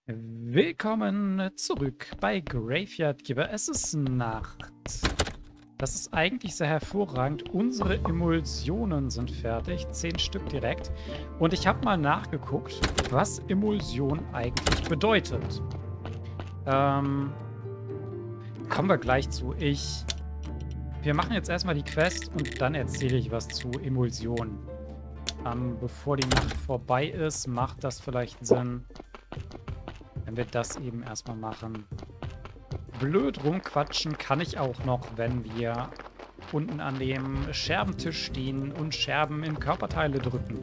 Willkommen zurück bei Graveyard Keeper. Es ist Nacht. Das ist eigentlich sehr hervorragend. Unsere Emulsionen sind fertig. 10 Stück direkt. Und ich habe mal nachgeguckt, was Emulsion eigentlich bedeutet. Kommen wir gleich zu. Wir machen jetzt erstmal die Quest und dann erzähle ich was zu Emulsion. Bevor die Nacht vorbei ist, macht das vielleicht Sinn, wenn wir das eben erstmal machen. Blöd rumquatschen kann ich auch noch, wenn wir unten an dem Scherbentisch stehen und Scherben in Körperteile drücken.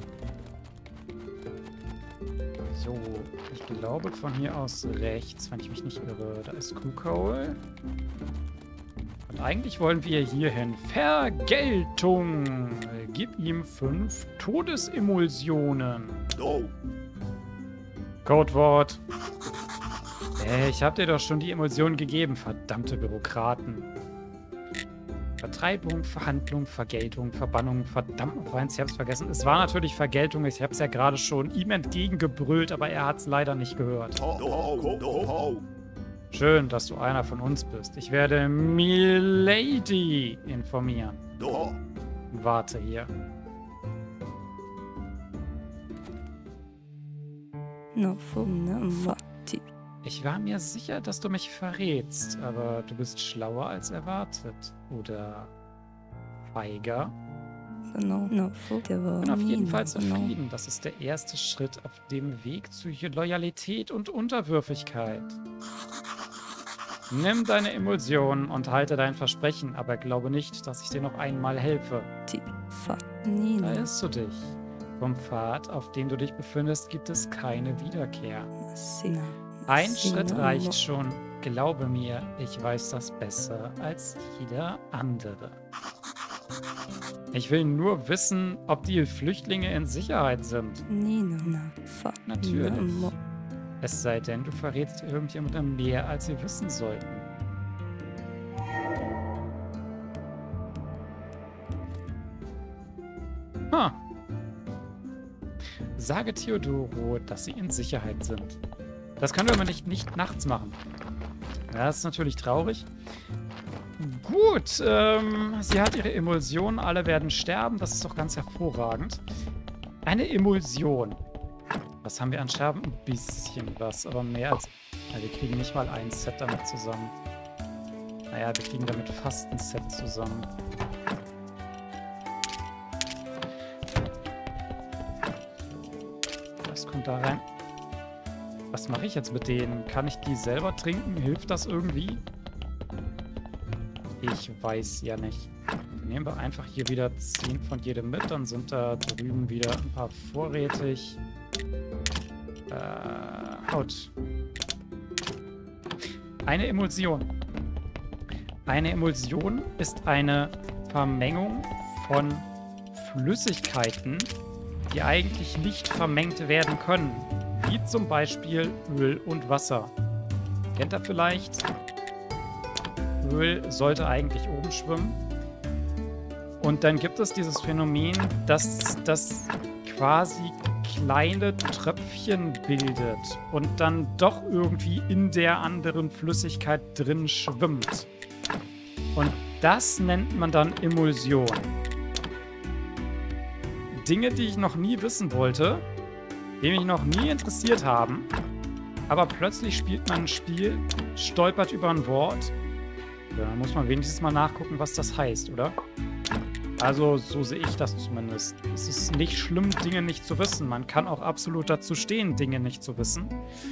So, ich glaube von hier aus rechts, wenn ich mich nicht irre. Da ist Kuhkohl. Und eigentlich wollen wir hierhin. Vergeltung! Gib ihm 5 Todesemulsionen. Oh. Codewort. Ich hab dir doch schon die Emulsion gegeben, verdammte Bürokraten. Vertreibung, Verhandlung, Vergeltung, Verbannung, verdammt noch eins, ich hab's vergessen. Es war natürlich Vergeltung, ich hab's ja gerade schon ihm entgegengebrüllt, aber er hat's leider nicht gehört. Schön, dass du einer von uns bist. Ich werde Milady informieren. Warte hier. Ich war mir sicher, dass du mich verrätst, aber du bist schlauer als erwartet. Oder feiger? Ich bin auf jeden Fall zufrieden. Das ist der erste Schritt auf dem Weg zu Loyalität und Unterwürfigkeit. Nimm deine Emulsion und halte dein Versprechen, aber glaube nicht, dass ich dir noch einmal helfe. Da irrst du dich. Vom Pfad, auf dem du dich befindest, gibt es keine Wiederkehr. Ein Schritt reicht schon. Glaube mir, ich weiß das besser als jeder andere. Ich will nur wissen, ob die Flüchtlinge in Sicherheit sind. Natürlich. Es sei denn, du verrätst irgendjemandem mehr, als sie wissen sollten. Sage Theodoro, dass sie in Sicherheit sind. Das können wir aber nicht nachts machen. Das ist natürlich traurig. Gut, sie hat ihre Emulsion. Alle werden sterben. Das ist doch ganz hervorragend. Eine Emulsion. Was haben wir an Scherben? Ein bisschen was, aber mehr als... Ja, wir kriegen nicht mal ein Set damit zusammen. Naja, wir kriegen damit fast ein Set zusammen. Das kommt da rein. Was mache ich jetzt mit denen? Kann ich die selber trinken? Hilft das irgendwie? Ich weiß ja nicht. Dann nehmen wir einfach hier wieder 10 von jedem mit. Dann sind da drüben wieder ein paar vorrätig. Haut. Eine Emulsion. Eine Emulsion ist eine Vermengung von Flüssigkeiten, die eigentlich nicht vermengt werden können. Wie zum Beispiel Öl und Wasser. Kennt ihr vielleicht? Öl sollte eigentlich oben schwimmen. Und dann gibt es dieses Phänomen, dass das quasi kleine Tröpfchen bildet und dann doch irgendwie in der anderen Flüssigkeit drin schwimmt. Und das nennt man dann Emulsion. Dinge, die ich noch nie wissen wollte, die mich noch nie interessiert haben, aber plötzlich spielt man ein Spiel, stolpert über ein Wort. Ja, dann muss man wenigstens mal nachgucken, was das heißt, oder? Also, so sehe ich das zumindest. Es ist nicht schlimm, Dinge nicht zu wissen. Man kann auch absolut dazu stehen, Dinge nicht zu wissen.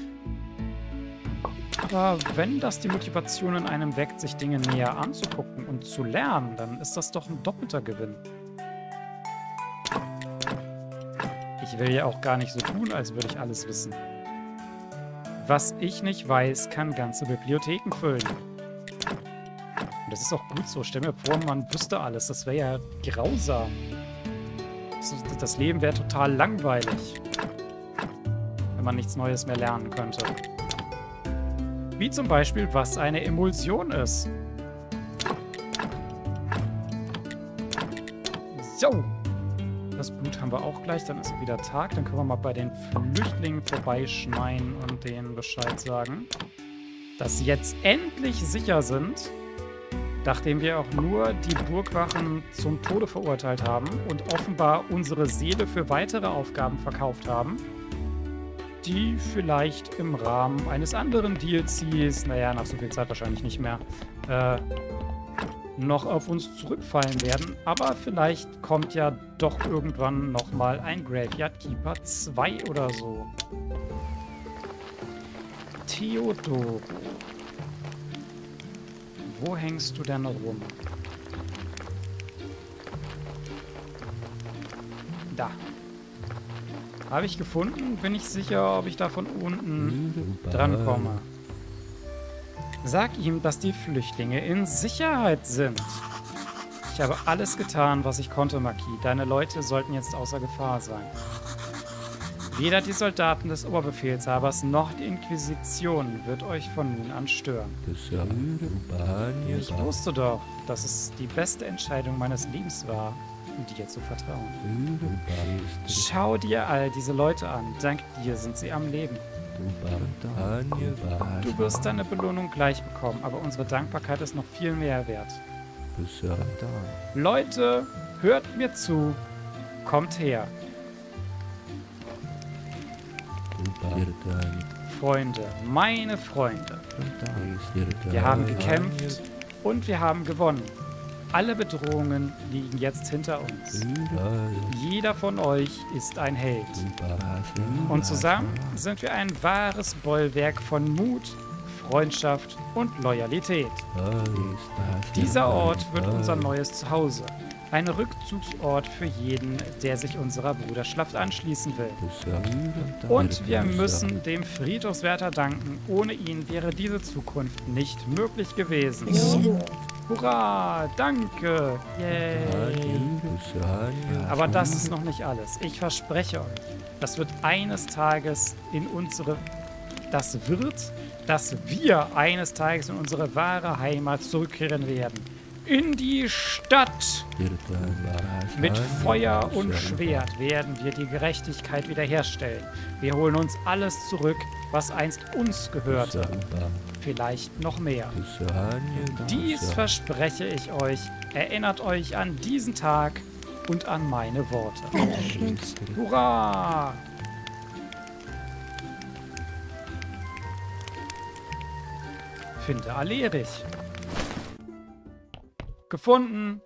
Aber wenn das die Motivation in einem weckt, sich Dinge näher anzugucken und zu lernen, dann ist das doch ein doppelter Gewinn. Ich will ja auch gar nicht so tun, als würde ich alles wissen. Was ich nicht weiß, kann ganze Bibliotheken füllen. Und das ist auch gut so. Stell mir vor, man wüsste alles. Das wäre ja grausam. Das Leben wäre total langweilig, wenn man nichts Neues mehr lernen könnte. Wie zum Beispiel, was eine Emulsion ist. So. Das Blut haben wir auch gleich. Dann ist wieder Tag. Dann können wir mal bei den Flüchtlingen vorbeischneien und denen Bescheid sagen, dass sie jetzt endlich sicher sind, nachdem wir auch nur die Burgwachen zum Tode verurteilt haben und offenbar unsere Seele für weitere Aufgaben verkauft haben, die vielleicht im Rahmen eines anderen DLCs, naja, nach so viel Zeit wahrscheinlich nicht mehr, noch auf uns zurückfallen werden. Aber vielleicht kommt ja doch irgendwann nochmal ein Graveyard Keeper 2 oder so. Theodoro. Wo hängst du denn rum? Da. Habe ich gefunden. Bin ich sicher, ob ich da von unten drankomme. Sag ihm, dass die Flüchtlinge in Sicherheit sind. Ich habe alles getan, was ich konnte, Marquis. Deine Leute sollten jetzt außer Gefahr sein. Weder die Soldaten des Oberbefehlshabers noch die Inquisition wird euch von nun an stören. Ich wusste doch, dass es die beste Entscheidung meines Lebens war, dir zu vertrauen. Schau dir all diese Leute an. Dank dir sind sie am Leben. Du wirst deine Belohnung gleich bekommen, aber unsere Dankbarkeit ist noch viel mehr wert. Leute, hört mir zu. Kommt her. Freunde, meine Freunde. Wir haben gekämpft und wir haben gewonnen. Alle Bedrohungen liegen jetzt hinter uns. Jeder von euch ist ein Held. Und zusammen sind wir ein wahres Bollwerk von Mut, Freundschaft und Loyalität. Dieser Ort wird unser neues Zuhause. Ein Rückzugsort für jeden, der sich unserer Bruderschaft anschließen will. Und wir müssen dem Friedhofswärter danken. Ohne ihn wäre diese Zukunft nicht möglich gewesen. Hurra! Danke! Yay! Aber das ist noch nicht alles. Ich verspreche euch, dass wir eines Tages in unsere wahre Heimat zurückkehren werden. In die Stadt! Mit Feuer und Schwert werden wir die Gerechtigkeit wiederherstellen. Wir holen uns alles zurück, was einst uns gehörte. Vielleicht noch mehr. Dies verspreche ich euch. Erinnert euch an diesen Tag und an meine Worte. Hurra! Finde Alerich. Gefunden.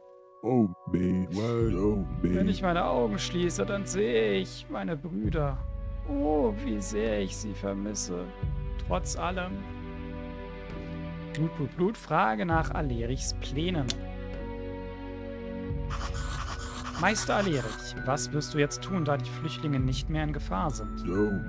Wenn ich meine Augen schließe, dann sehe ich meine Brüder. Oh, wie sehr ich sie vermisse. Trotz allem. Blut, Blut, Blut. Frage nach Alerichs Plänen. Meister Alerich, was wirst du jetzt tun, da die Flüchtlinge nicht mehr in Gefahr sind?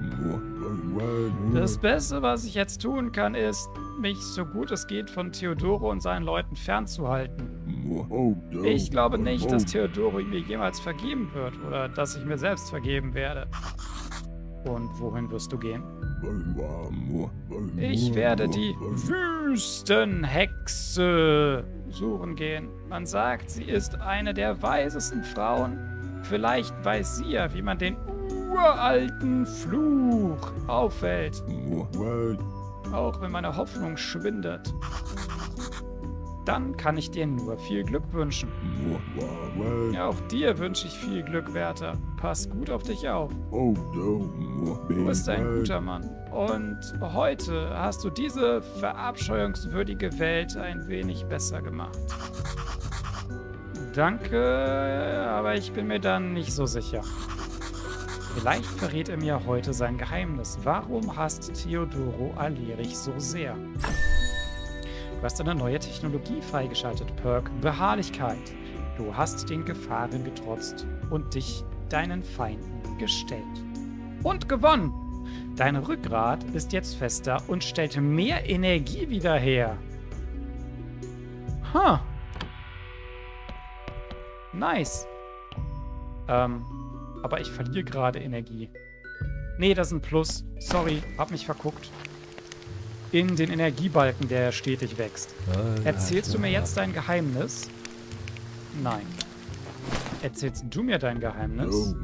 Das Beste, was ich jetzt tun kann, ist, mich so gut es geht von Theodoro und seinen Leuten fernzuhalten. Ich glaube nicht, dass Theodoro mir jemals vergeben wird oder dass ich mir selbst vergeben werde. Und wohin wirst du gehen? Ich werde die Wüstenhexe suchen gehen. Man sagt, sie ist eine der weisesten Frauen. Vielleicht weiß sie ja, wie man den uralten Fluch auffällt. Auch wenn meine Hoffnung schwindet. Dann kann ich dir nur viel Glück wünschen. Ja, auch dir wünsche ich viel Glück, Wärter. Pass gut auf dich auf. Du bist ein guter Mann. Und heute hast du diese verabscheuungswürdige Welt ein wenig besser gemacht. Danke, aber ich bin mir dann nicht so sicher. Vielleicht verrät er mir heute sein Geheimnis. Warum hasst Theodoro Alerich so sehr? Du hast eine neue Technologie freigeschaltet, Perk Beharrlichkeit. Du hast den Gefahren getrotzt und dich deinen Feinden gestellt. Und gewonnen! Dein Rückgrat ist jetzt fester und stellt mehr Energie wieder her. Ha! Nice. Aber ich verliere gerade Energie. Nee, das ist ein Plus. Sorry, hab mich verguckt. In den Energiebalken, der stetig wächst. Erzählst du mir jetzt dein Geheimnis? Nein. erzählst du mir dein Geheimnis?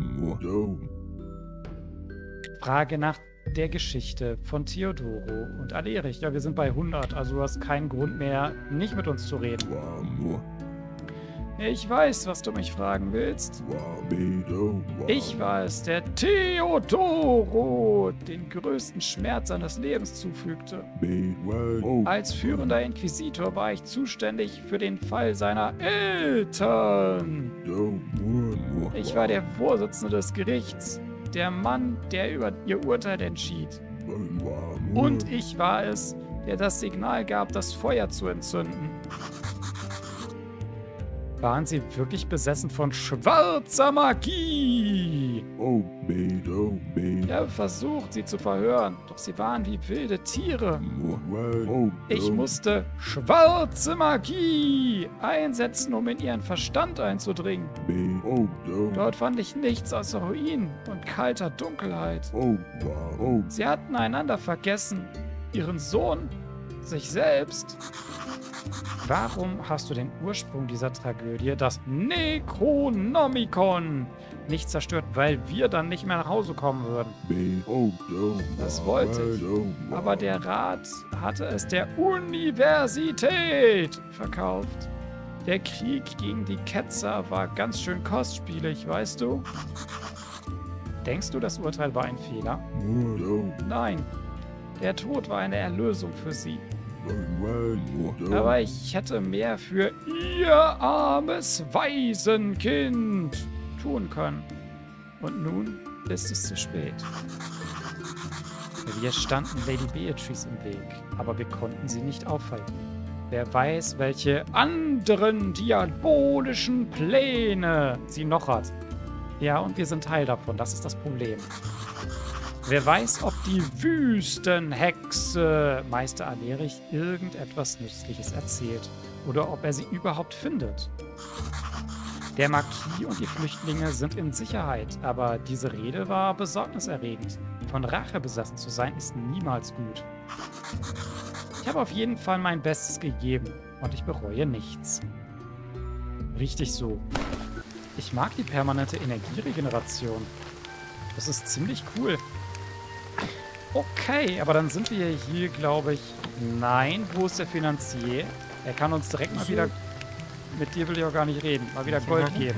Frage nach der Geschichte von Theodoro und Aderich. Ja, wir sind bei 100, also du hast keinen Grund mehr, nicht mit uns zu reden. Ich weiß, was du mich fragen willst. Ich war es, der Theodoro den größten Schmerz seines Lebens zufügte. Als führender Inquisitor war ich zuständig für den Fall seiner Eltern. Ich war der Vorsitzende des Gerichts, der Mann, der über ihr Urteil entschied. Und ich war es, der das Signal gab, das Feuer zu entzünden. Waren sie wirklich besessen von schwarzer Magie? Ich habe versucht, sie zu verhören, doch sie waren wie wilde Tiere. Ich musste schwarze Magie einsetzen, um in ihren Verstand einzudringen. Dort fand ich nichts außer Ruinen und kalter Dunkelheit. Sie hatten einander vergessen, ihren Sohn, sich selbst. Warum hast du den Ursprung dieser Tragödie, das Necronomicon, nicht zerstört, weil wir dann nicht mehr nach Hause kommen würden? Das wollte ich, aber der Rat hatte es der Universität verkauft. Der Krieg gegen die Ketzer war ganz schön kostspielig, weißt du? Denkst du, das Urteil war ein Fehler? Nein, der Tod war eine Erlösung für sie. Aber ich hätte mehr für ihr armes Waisenkind tun können. Und nun ist es zu spät. Wir standen Lady Beatrice im Weg, aber wir konnten sie nicht aufhalten. Wer weiß, welche anderen diabolischen Pläne sie noch hat. Ja, und wir sind Teil davon, das ist das Problem. Wer weiß, ob die Wüstenhexe Meister Aderich irgendetwas Nützliches erzählt oder ob er sie überhaupt findet. Der Marquis und die Flüchtlinge sind in Sicherheit, aber diese Rede war besorgniserregend. Von Rache besessen zu sein ist niemals gut. Ich habe auf jeden Fall mein Bestes gegeben und ich bereue nichts. Richtig so. Ich mag die permanente Energieregeneration. Das ist ziemlich cool. Okay, aber dann sind wir hier, glaube ich... Nein, wo ist der Finanzier? Er kann uns direkt mal wieder... Mit dir will ich auch gar nicht reden. Mal wieder Gold geben.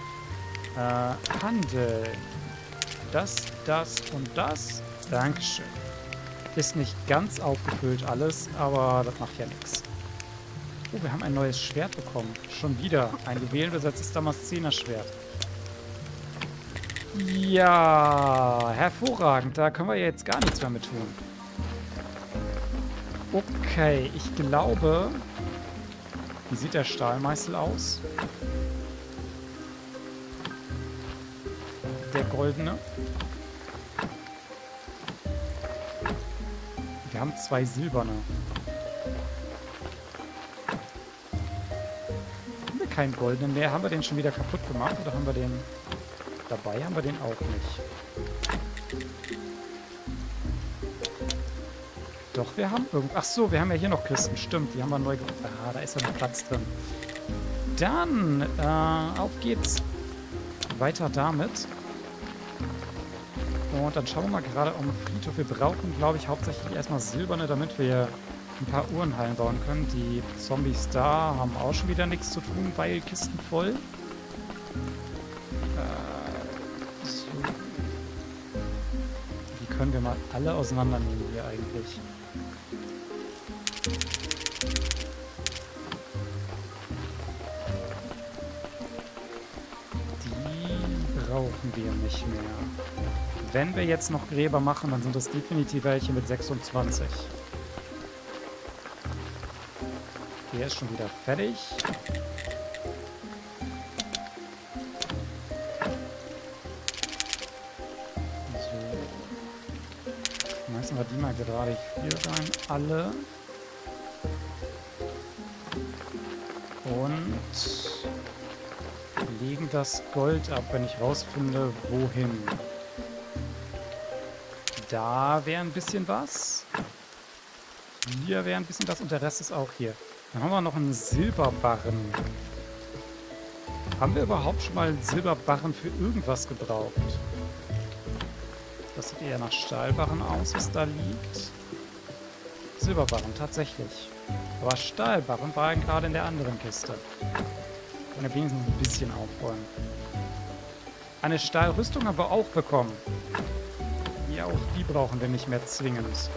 Handel. Das und das. Dankeschön. Ist nicht ganz aufgefüllt alles, aber das macht ja nichts. Oh, wir haben ein neues Schwert bekommen. Schon wieder. Ein juwelenbesetztes Damaszener-Schwert. Ja, hervorragend. Da können wir jetzt gar nichts mehr mit tun. Okay, ich glaube... Wie sieht der Stahlmeißel aus? Der goldene. Wir haben 2 silberne. Haben wir keinen goldenen mehr? Haben wir den schon wieder kaputt gemacht? Oder haben wir den... Dabei haben wir den auch nicht. Doch, wir haben irgendwo... Ach so, wir haben ja hier noch Kisten. Stimmt, die haben wir neu... Ah, da ist ja noch Platz drin. Dann, auf geht's. Weiter damit. Und dann schauen wir mal gerade um den Friedhof. Wir brauchen, glaube ich, hauptsächlich erstmal silberne, damit wir ein paar Uhrenhallen bauen können. Die Zombies da haben auch schon wieder nichts zu tun, weil Kisten voll. So. Die können wir mal alle auseinandernehmen hier eigentlich. Die brauchen wir nicht mehr. Wenn wir jetzt noch Gräber machen, dann sind das definitiv welche mit 26. Der ist schon wieder fertig. So. Schmeißen wir die mal gerade hier rein. Alle. Und legen das Gold ab, wenn ich rausfinde, wohin. Da wäre ein bisschen was. Hier wäre ein bisschen was und der Rest ist auch hier. Dann haben wir noch einen Silberbarren. Haben wir überhaupt schon mal Silberbarren für irgendwas gebraucht? Das sieht eher nach Stahlbarren aus, was da liegt. Silberbarren, tatsächlich. Aber Stahlbarren waren gerade in der anderen Kiste. Können wir wenigstens ein bisschen aufräumen. Eine Stahlrüstung haben wir auch bekommen. Ja, auch die brauchen wir nicht mehr zwingend.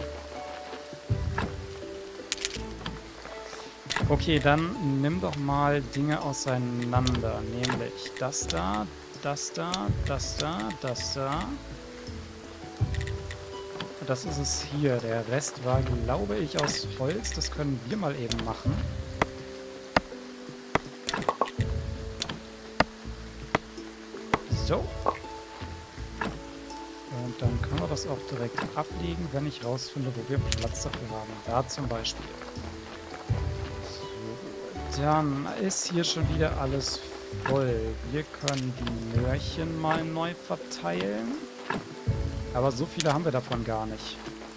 Okay, dann nimm doch mal Dinge auseinander. Nämlich das da, das da, das da, das da. Das ist es hier. Der Rest war, glaube ich, aus Holz. Das können wir mal eben machen. So. Und dann können wir das auch direkt ablegen, wenn ich rausfinde, wo wir Platz dafür haben. Da zum Beispiel. So. Dann ist hier schon wieder alles voll. Wir können die Möhrchen mal neu verteilen. Aber so viele haben wir davon gar nicht.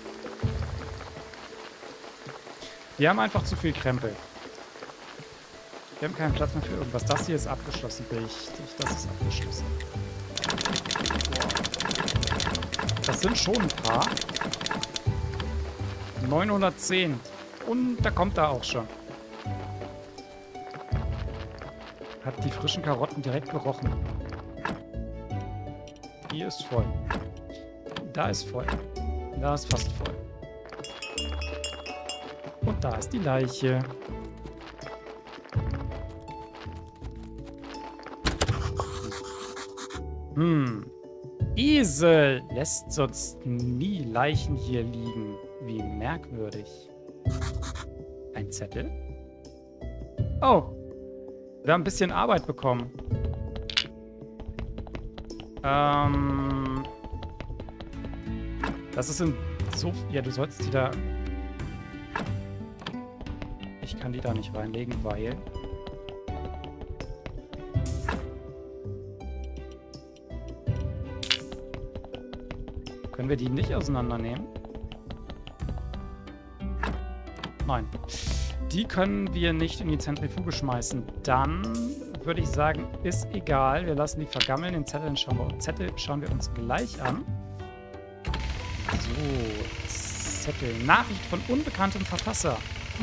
Wir haben einfach zu viel Krempel. Wir haben keinen Platz mehr für irgendwas. Das hier ist abgeschlossen. Richtig, das ist abgeschlossen. Das sind schon ein paar. 910. Und da kommt er auch schon. Hat die frischen Karotten direkt gerochen. Die ist voll. Da ist voll. Da ist fast voll. Und da ist die Leiche. Esel lässt sonst nie Leichen hier liegen. Wie merkwürdig. Ein Zettel? Oh. Wir haben ein bisschen Arbeit bekommen. Das ist in so... Ja, du sollst die da... Ich kann die da nicht reinlegen, weil... Können wir die nicht auseinandernehmen? Nein. Die können wir nicht in die Zentrifuge schmeißen. Dann würde ich sagen, ist egal. Wir lassen die vergammeln. Den Zettel schauen wir uns gleich an. So, Zettel. Nachricht von unbekanntem Verfasser.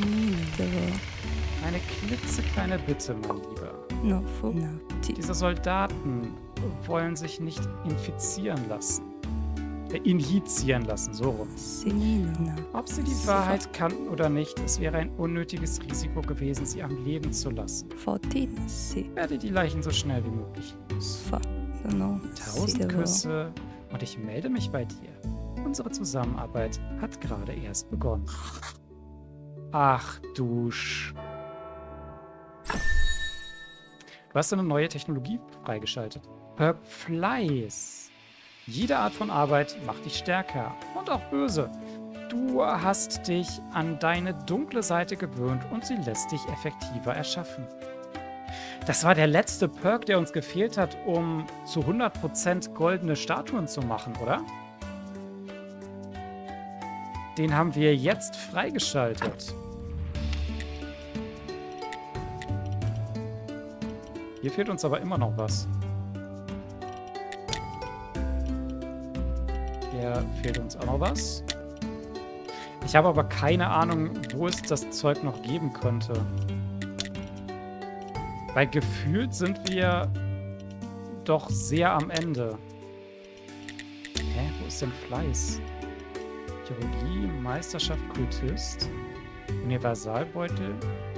Eine klitzekleine Bitte, mein Lieber. Diese Soldaten wollen sich nicht infizieren lassen. Injizieren lassen, so rum. Ob sie die Wahrheit kannten oder nicht, es wäre ein unnötiges Risiko gewesen, sie am Leben zu lassen. Werde die Leichen so schnell wie möglich los. 1000 Küsse und ich melde mich bei dir. Unsere Zusammenarbeit hat gerade erst begonnen. Ach du Du hast eine neue Technologie freigeschaltet. Perk Fleiß. Jede Art von Arbeit macht dich stärker und auch böse. Du hast dich an deine dunkle Seite gewöhnt und sie lässt dich effektiver erschaffen. Das war der letzte Perk, der uns gefehlt hat, um zu 100% goldene Statuen zu machen, oder? Den haben wir jetzt freigeschaltet. Hier fehlt uns aber immer noch was. Hier fehlt uns auch noch was. Ich habe aber keine Ahnung, wo es das Zeug noch geben könnte. Weil gefühlt sind wir doch sehr am Ende. Hä? Wo ist denn Fleiß? Chirurgie, Meisterschaft, Kultist, Universalbeutel.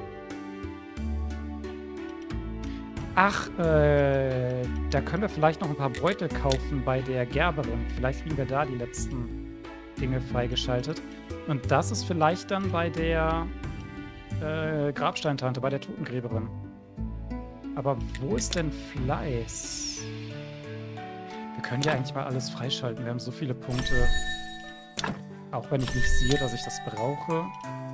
Ach, da können wir vielleicht noch ein paar Beutel kaufen bei der Gerberin. Vielleicht kriegen wir da die letzten Dinge freigeschaltet. Und das ist vielleicht dann bei der Grabsteintante, bei der Totengräberin. Aber wo ist denn Fleiß? Wir können ja eigentlich mal alles freischalten. Wir haben so viele Punkte. Auch wenn ich nicht sehe, dass ich das brauche.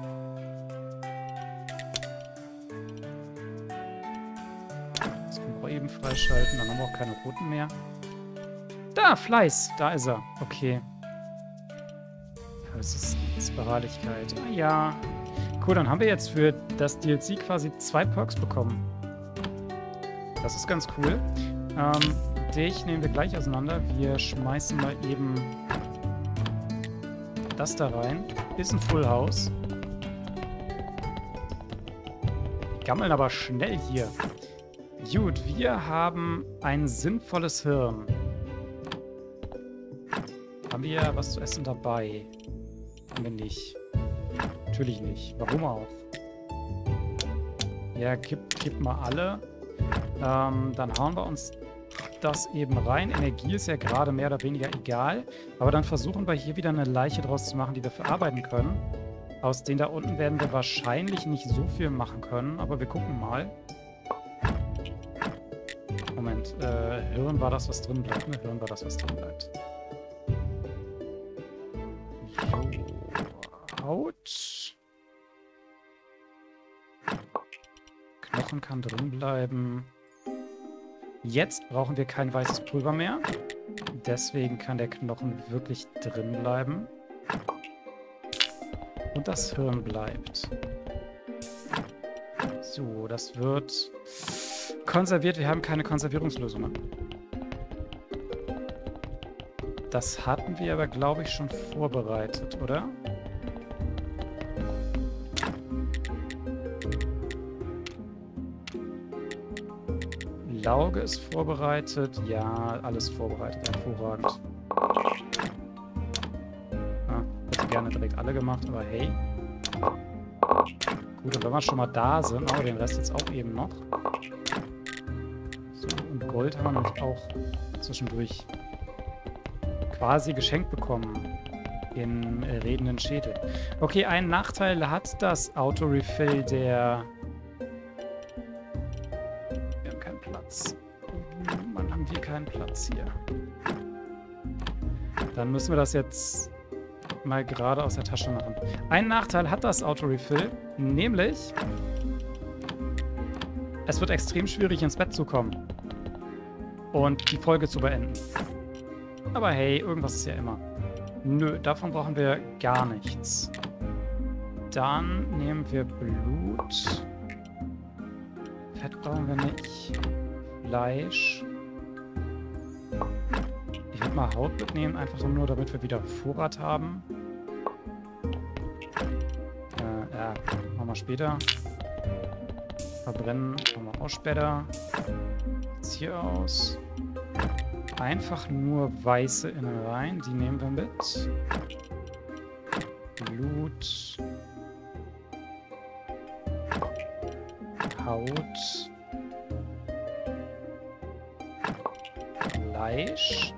Eben freischalten, dann haben wir auch keine roten mehr. Da, Fleiß, da ist er. Okay. Das ist Beharrlichkeit. Ah ja. Cool, dann haben wir jetzt für das DLC quasi 2 Perks bekommen. Das ist ganz cool. Dich nehmen wir gleich auseinander. Wir schmeißen mal eben das da rein. Ist ein Full House. Die gammeln aber schnell hier. Gut, wir haben ein sinnvolles Hirn. Haben wir was zu essen dabei? Haben wir nicht. Natürlich nicht. Warum auch? Ja, gib mal alle. Dann hauen wir uns das eben rein. Energie ist ja gerade mehr oder weniger egal. Aber dann versuchen wir hier wieder eine Leiche draus zu machen, die wir verarbeiten können. Aus den da unten werden wir wahrscheinlich nicht so viel machen können. Aber wir gucken mal. Moment. Hirn war das, was drin bleibt. Ne? Hirn war das, was drin bleibt. So. Haut. Knochen kann drin bleiben. Jetzt brauchen wir kein weißes Pulver mehr. Deswegen kann der Knochen wirklich drin bleiben. Und das Hirn bleibt. So, das wird konserviert. Wir haben keine Konservierungslösungen. Das hatten wir aber, glaube ich, schon vorbereitet, oder? Lauge ist vorbereitet. Ja, alles vorbereitet. Hervorragend. Hätte gerne direkt alle gemacht, aber hey. Gut, und wenn wir schon mal da sind, den Rest jetzt auch eben noch. So, und Gold haben wir nämlich auch zwischendurch quasi geschenkt bekommen. In redenden Schädel. Okay, einen Nachteil hat das Auto-Refill der... Wir haben keinen Platz. Mann, haben wir keinen Platz hier. Dann müssen wir das jetzt mal gerade aus der Tasche machen. Einen Nachteil hat das Auto-Refill, nämlich es wird extrem schwierig, ins Bett zu kommen und die Folge zu beenden. Aber hey, irgendwas ist ja immer. Nö, davon brauchen wir gar nichts. Dann nehmen wir Blut. Fett brauchen wir nicht. Fleisch. Ich würde mal Haut mitnehmen, einfach so nur, damit wir wieder Vorrat haben. Ja, machen wir später. Verbrennen machen wir auch später. Jetzt hier aus. Einfach nur weiße Innereien, die nehmen wir mit. Blut. Haut. Fleisch.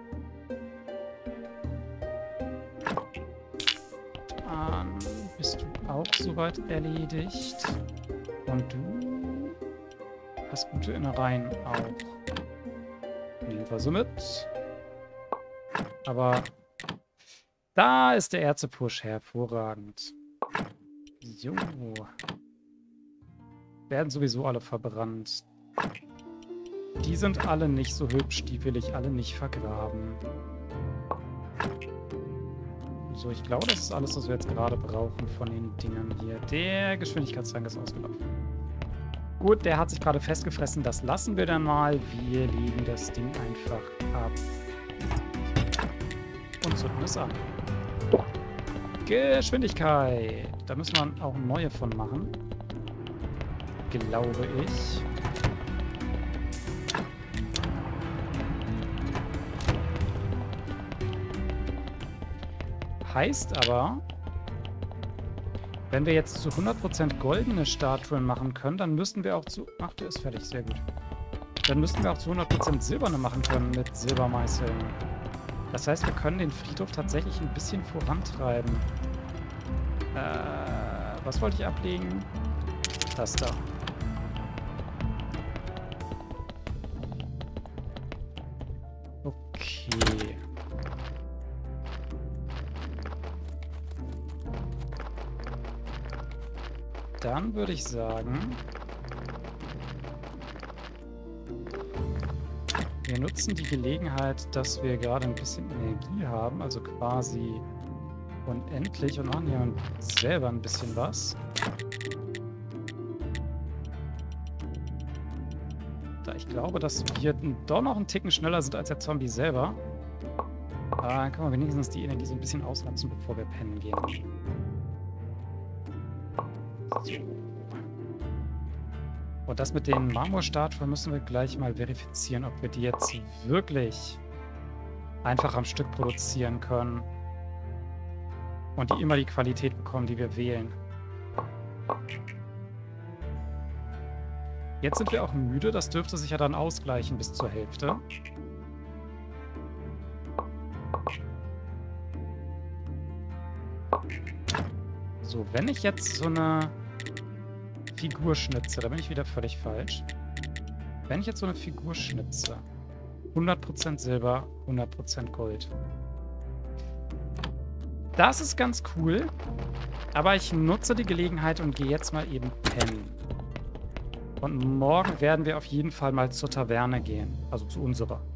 Dann bist du auch soweit erledigt. Und du hast gute Innereien auch. Nehmen wir so mit. Aber da ist der Erze-Push hervorragend. Jo. Werden sowieso alle verbrannt. Die sind alle nicht so hübsch, die will ich alle nicht vergraben. So, ich glaube, das ist alles, was wir jetzt gerade brauchen von den Dingern hier. Der Geschwindigkeitstrank ist ausgelaufen. Gut, der hat sich gerade festgefressen. Das lassen wir dann mal. Wir legen das Ding einfach ab. Und zünden es an. Geschwindigkeit. Da müssen wir auch neue von machen. Glaube ich. Heißt aber, wenn wir jetzt zu 100% goldene Statuen machen können, dann müssten wir auch zu... Ach, der ist fertig, sehr gut. Dann müssten wir auch zu 100% silberne machen können mit Silbermeißeln. Das heißt, wir können den Friedhof tatsächlich ein bisschen vorantreiben. Was wollte ich ablegen? Das da. Okay. Dann würde ich sagen, wir nutzen die Gelegenheit, dass wir gerade ein bisschen Energie haben, also quasi unendlich, und machen hier selber ein bisschen was. Da Da ich glaube, dass wir doch noch einen Ticken schneller sind als der Zombie selber. Dann können wir wenigstens die Energie so ein bisschen ausnutzen, bevor wir pennen gehen. So. Und das mit den Marmorstatuen müssen wir gleich mal verifizieren, ob wir die jetzt wirklich einfach am Stück produzieren können. Und die immer die Qualität bekommen, die wir wählen. Jetzt sind wir auch müde, das dürfte sich ja dann ausgleichen bis zur Hälfte. So, wenn ich jetzt so eine Figur schnitze, da bin ich wieder völlig falsch. Wenn ich jetzt so eine Figur schnitze, 100% Silber, 100% Gold. Das ist ganz cool, aber ich nutze die Gelegenheit und gehe jetzt mal eben pennen. Und morgen werden wir auf jeden Fall mal zur Taverne gehen, also zu unserer.